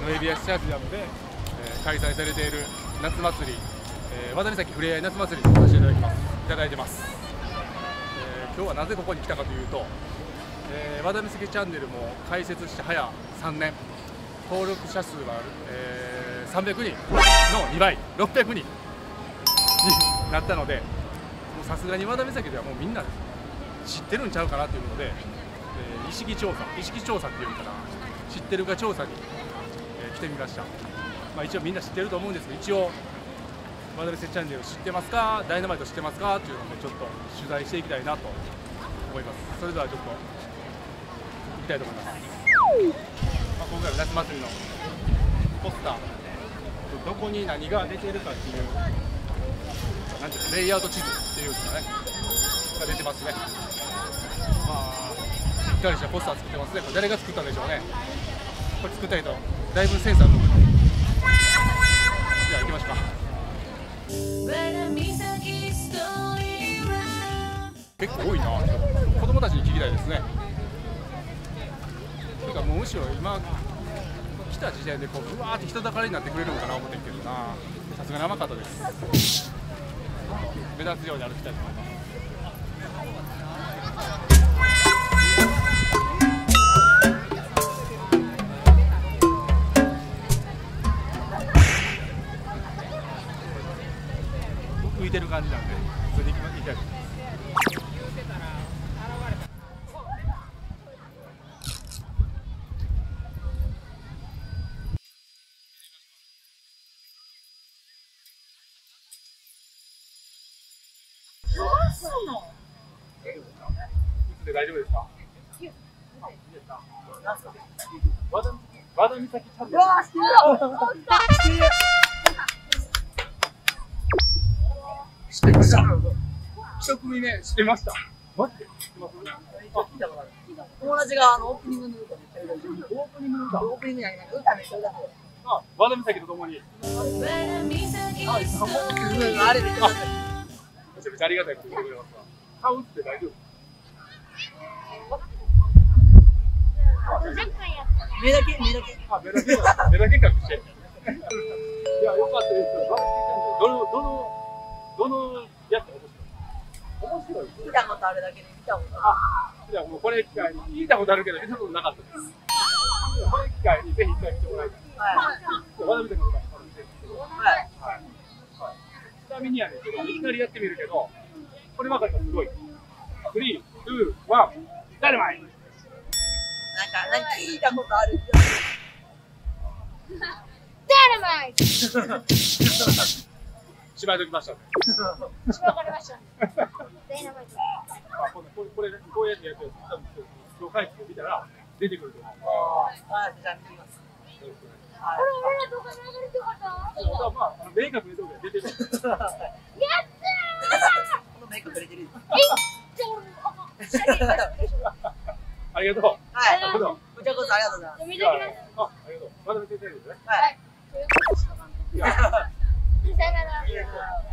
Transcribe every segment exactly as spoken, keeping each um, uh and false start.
ノエビアスタジアムで、えー、開催されている夏祭り、えー、和田岬ふれあい夏祭りにさせていただきますいただいてます、えー、今日はなぜここに来たかというと、えー、和田岬チャンネルも開設して早さんねん、登録者数は、えー、さんびゃくにんのにばいろっぴゃくにんになったので、さすがに和田岬ではもうみんな知ってるんちゃうかなということで、えー、意識調査意識調査っていうかな、知ってるか調査に、えー、来てみました。まあ、一応みんな知ってると思うんですけど、一応和田岬チャンネル知ってますか、ダイナマイト知ってますかっていうのでちょっと取材していきたいなと思います。それではちょっと行きたいと思います。まあ、今回の夏祭りのポスター、どこに何が出てるかっていうなんていうの、レイアウト地図っていうんですかね、が出てますね。まあしっかりしたポスター作ってますね。これ誰が作ったんでしょうね。これ作った人だいぶセンスあると思います。じゃあ行きましょうか。結構多いな。子供たちに聞きたいですね。というかもうむしろ今来た時点でこううわーって人だかりになってくれるのかな思ってるけどな。さすがに甘かったです。目立つように歩きたいと思います。浮いてる感じなんで普通に行きたいと思います。大丈夫ですか？和田和田岬チャンネル。知ってました。一組目知ってました。マジで知ってます？ 友達があのオープニングの歌めっちゃ歌う。 オープニングの歌。 オープニングじゃない、歌めっちゃ歌う。 あ、和田岬とともに。 あれめっちゃ歌う。 めちゃめちゃありがたいこと言ってくれますわ。顔打って大丈夫？ 目だけ目だけ。 あ、目だけ目だけ隠して。いや、よかったです。どのどのどのやつ面白い？面白い。 見たことあるだけで見たことある。 あ、じゃあもうこれ機会に聞いたことあるけど見たことなかったです。これ機会にぜひ一回見てもらいたい。はい。和田岬の歌見てみてください。はい。はい。ちなみにやねんけど、いきなりやってみるけど、これ分かったらすごい。スリー、ツー、ワン、ダイナマイト。 なんか、なんか聞いたことある。 ダイナマイト。 しまいときましたね。 しまわれました。ダイナマイト。 あ、これ、これ、こういうやつやってる。今日帰ってみたら出てくると思う。 ああ、じゃあ見てみます。 これ俺らどこに流れてかった？ まあ、明確なところで出てる。 やったー。 このメイクくれてる。 え、じゃあ俺ありがとう。 はい。 なるほど。 こちらこそありがとうございます。 見てきます。 あ、ありがとう。まだ見てないですね。 はい。 さよなら。 いや、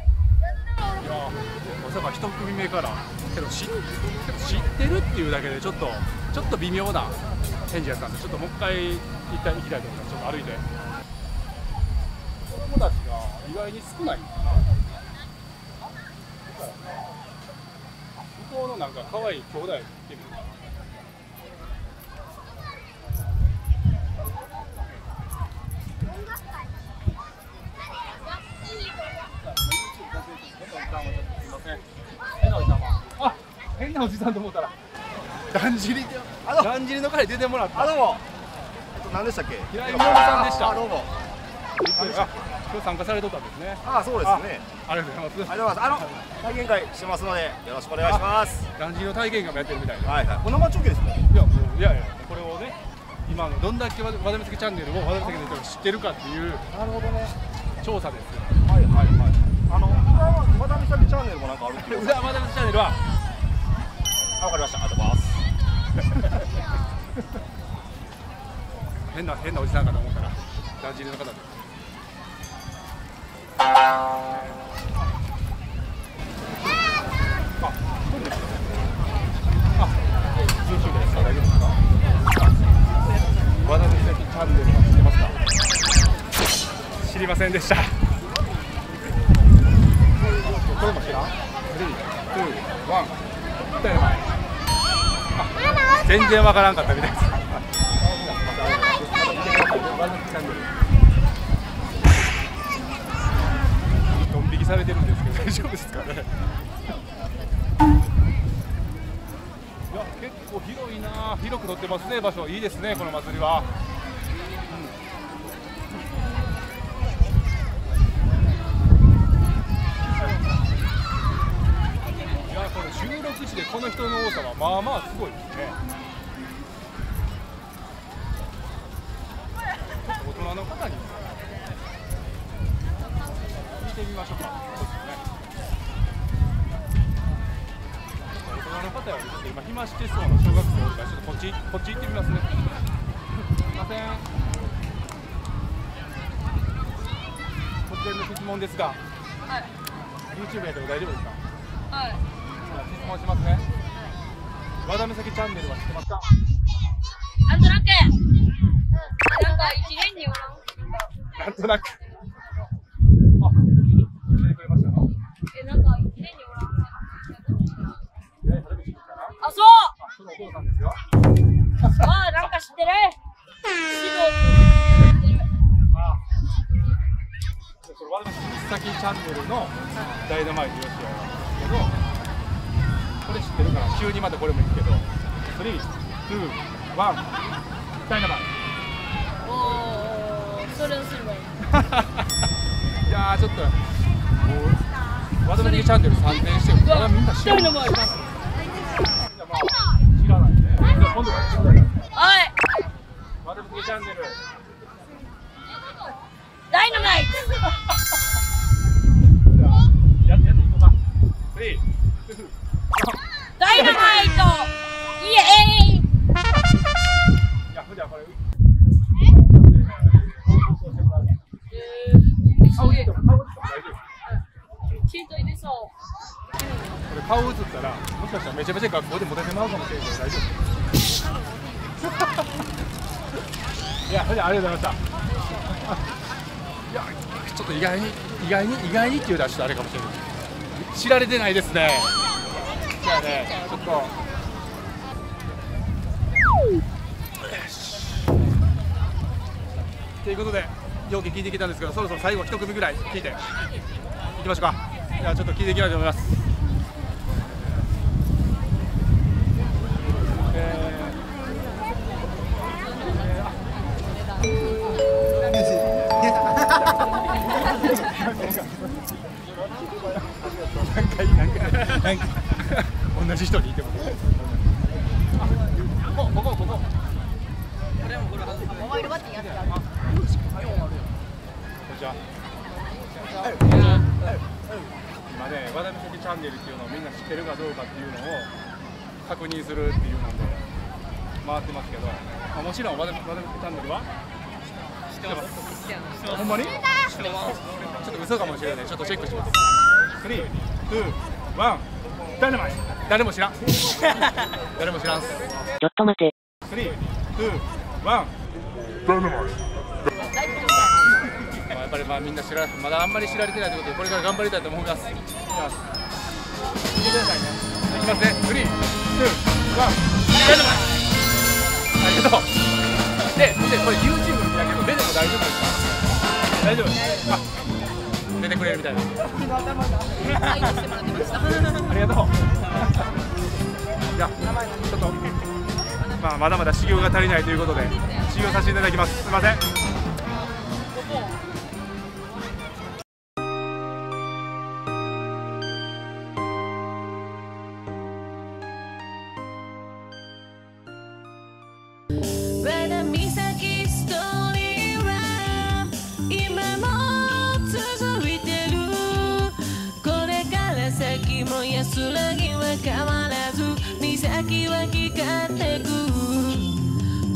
まさか一組目からけど知、けど知ってるっていうだけでちょっとちょっと微妙な返事やったんで、ちょっともう一回行きたい行きたいと思います。ちょっと歩いて。子供たちが意外に少ないんかな。向こうのなんか可愛い兄弟見てみるかな。あ、変なおじさんと思ったらだんじりだんじりの会出てもらった。 あ、どうも。えっと何でしたっけ？ 平井みのりさんでした。 あ、どうも。 今日参加されとったんですね。 あ、そうですね。 ありがとうございます。 ありがとうございます。あの体験会してますのでよろしくお願いします。 だんじりの体験会もやってるみたいで。 はいはい。これ生中継ですね。 いやもういやいやこれをね、今のどんだけ和田岬チャンネルを和田岬の人が知ってるかっていうなるほどね。 調査です。 はいはいはい。あの和田岬チャンネルもなんかあるっていう。 裏和田岬チャンネルはわかりました。ありがとうございます。 変な変なおじさんかと思ったらだんじりの方です。あ、そうですか。あ、YouTube ですか。大丈夫ですか。和田岬チャンネルは知ってますか。 せんでした。これも知らん。スリー、ツー、ワン。全然わからんかったみたいです。ドン引きされてるんですけど大丈夫ですかね。いや結構広いな、広く取ってますね。場所いいですね、この祭りは。いやこの収録地でこの人の多さはまあまあすごいですね。大人の方に聞いてみましょうか。大人の方よりちょっと今暇してそうな小学生おるから、ちょっとこっちこっち行ってみますね。すいません。突然の質問ですが、 はい。 YouTube やけど大丈夫ですか？ はい。 質問しますね。和田岬チャンネルは知ってますか？ なんとなく。なんか一年におらん。 なんとなく。あ、聞いてくれましたか？ え、なんか一年におらん。あ、そう。 あ、そのお父さんですよ。 あ、なんか知ってる。指導って知ってる。 あ、それ和田岬チャンネルのダイナマイトヨシアなんですけど、これ知ってるから急にまたこれもいくけど、スリー、ツー、ワン、ダイナマイト。 おー、それをすればいい。 いやーちょっともう和田岬チャンネル参戦してるからみんな知らない。 一人のもあります。 いやまあ知らないね。じゃあ今度から知らない。 はい。 和田岬チャンネル。 ダイナマイト。 じゃあやってやっていこうか。スリー、ツー、ワン。 ダイナマイト。イエーイ。 いやじゃあこれ。顔映っても顔映っても大丈夫。 シート入れそう。 これ顔映ったらもしかしたらめちゃめちゃ学校でモテてまうかもしれないけど大丈夫。いやそれではありがとうございました。いやちょっと意外に意外に意外にっていうのはちょっとあれかもしれない。知られてないですね。じゃあねちょっと。ということでよく聞いてきたんですけど、そろそろ最後一組ぐらい聞いていきましょうか。じゃあちょっと聞いていきたいと思います。え何回何回何回同じ人にいてもここここここモバイルバッテリーやってる。 今ね、和田岬チャンネルっていうのをみんな知ってるかどうかっていうのを確認するっていうので回ってますけど、まあ、もちろん和田岬チャンネルは知ってます。ほんまに？知ってます。ちょっと嘘かもしれない。ちょっとチェックします。スリー、ツー、ワン、ダイナマイト。誰も知らん。誰も知らんす。 ちょっと待て。 スリー、ツー、ワン、ダイナマイト。やっぱりまあみんな知らまだあんまり知られてないということでこれから頑張りたいと思います。いきます。見てくださいね。いきますね。スリー、ツー、ワン、ダイナマイト。ありがとう。で、でこれ YouTube 見たけど出ても大丈夫ですか？大丈夫。あ、出てくれるみたいです。ありがとう。いや、ちょっとまあまだまだ修行が足りないということで修行させていただきます。すみません。